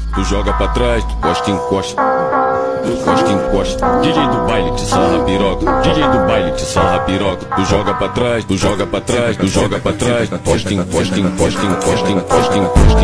tu joga pra trás, tu encosta, encosta. Encosta, encosta. DJ do baile te sarra piroca. DJ do baile te sarra piroca. Tu joga pra trás, tu joga pra trás, tu joga pra trás. Encosta, encosta, encosta, encosta, encosta, encosta.